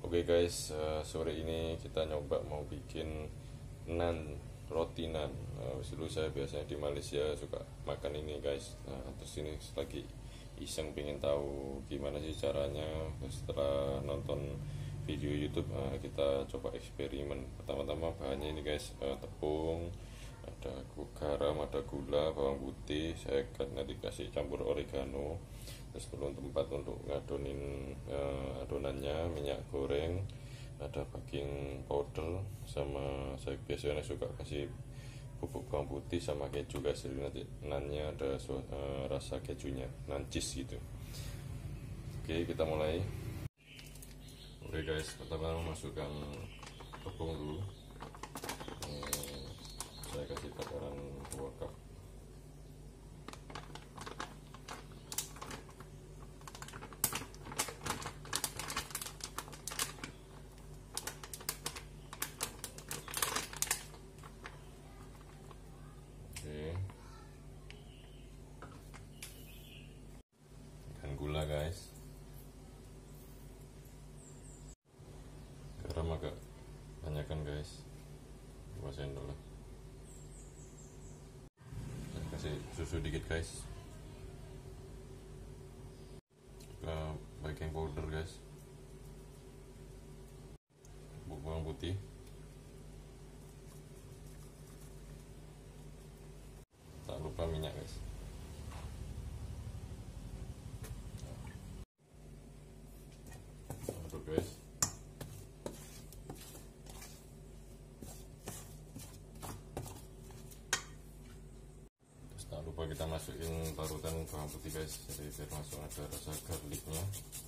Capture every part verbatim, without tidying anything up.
Oke guys, uh, sore ini kita nyoba mau bikin nan, roti nan. Uh, dulu saya biasanya di Malaysia suka makan ini guys. Nah, terus ini lagi iseng pengen tahu gimana sih caranya. Setelah nonton video YouTube, uh, kita coba eksperimen. Pertama-tama bahannya ini guys, uh, tepung, ada garam, ada gula, bawang putih. Saya akan nanti kasih campur oregano. Terus perlu tempat untuk ngadonin uh, adonannya, minyak goreng, ada baking powder, sama saya biasanya suka kasih bubuk bawang putih sama keju guys. Jadi nanti nannya ada uh, rasa kejunya, nan cheese gitu. Oke, kita mulai. Oke guys, pertama masukkan tepung dulu. Hmm, saya kasih takaran dua cup. Dan gula guys, garam agak banyakkan guys, dua sendok lah. Dan kasih susu dikit guys, juga baking powder guys, bawang putih, tak lupa minyak guys. Aduk guys. Terus tak lupa kita masukin parutan bawang putih guys, jadi biar langsung ada rasa garlicnya.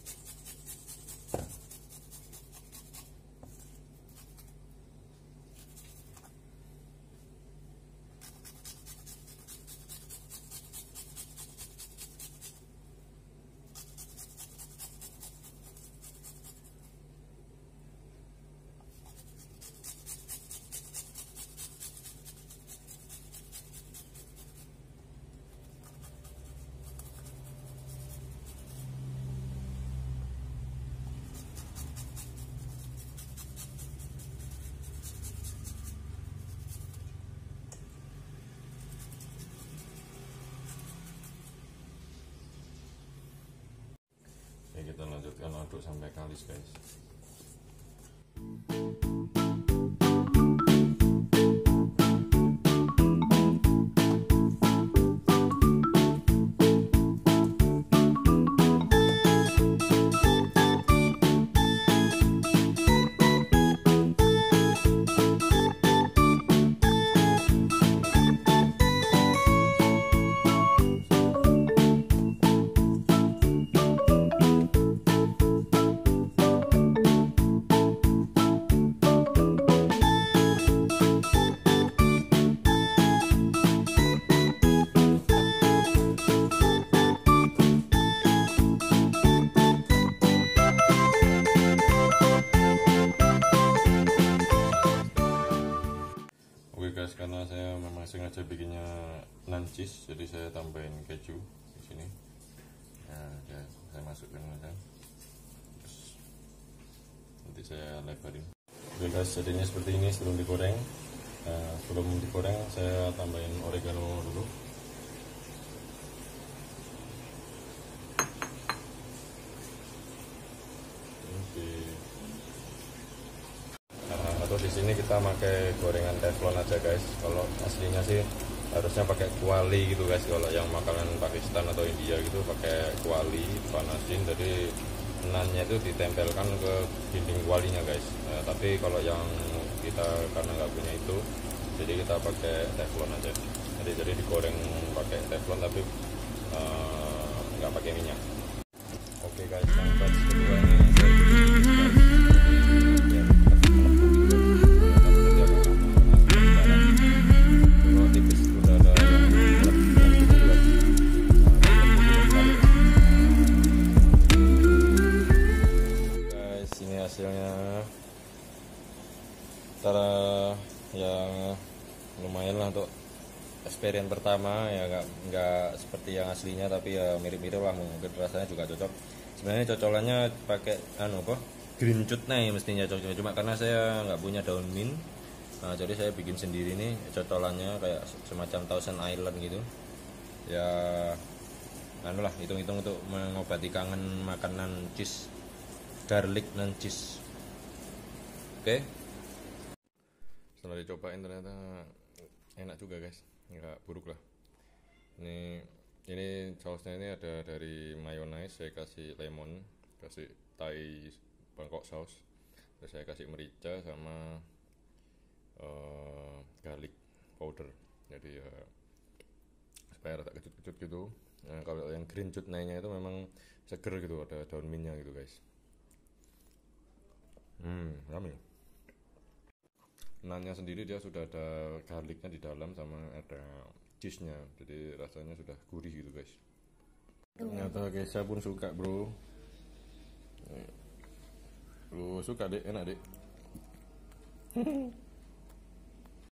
Oke, kita lanjutkan aduk sampai kalis guys. Guys, karena saya memang sengaja bikinnya nan cheese, jadi saya tambahin keju di sini. Nah, ya, saya masukkan aja. Terus nanti saya lebarin. Oke guys, jadinya seperti ini sebelum digoreng. Nah, sebelum digoreng saya tambahin oregano dulu. Oke. Atau di sini kita pakai gorengan teflon aja guys. Kalau aslinya sih harusnya pakai kuali gitu guys. Kalau yang makanan Pakistan atau India gitu pakai kuali, panasin, jadi nannya itu ditempelkan ke dinding kualinya guys. Nah, tapi kalau yang kita karena nggak punya itu, jadi kita pakai teflon aja. Jadi jadi digoreng pakai teflon tapi nggak uh, pakai minyak. Oke guys, yang batch kedua ini saya hasilnya. Cara yang lumayan lah untuk experience pertama ya, nggak nggak seperti yang aslinya tapi ya mirip-mirip lah, mungkin rasanya juga cocok. Sebenarnya cocolannya pakai anu apa green chutney mestinya cocoknya, cuma karena saya nggak punya daun mint, nah jadi saya bikin sendiri nih cocolannya kayak semacam Thousand Island gitu ya. Anu lah, hitung-hitung untuk mengobati kangen makanan cheese, garlic dan cheese. Oke, setelah dicobain ternyata enak juga guys, nggak buruk lah. Ini ini sausnya ini ada dari mayonnaise, saya kasih lemon, kasih Thai Bangkok saus, terus saya kasih merica sama uh, garlic powder, jadi ya supaya rada kecut-kecut gitu. Nah, kalau yang green chutney-nya itu memang seger gitu, ada daun mintnya gitu guys. Hmm, yummy. Nannya sendiri dia sudah ada garlicnya di dalam sama ada cheese-nya, jadi rasanya sudah gurih gitu guys. Ternyata Kesha pun suka bro. Lu suka dek, enak dek.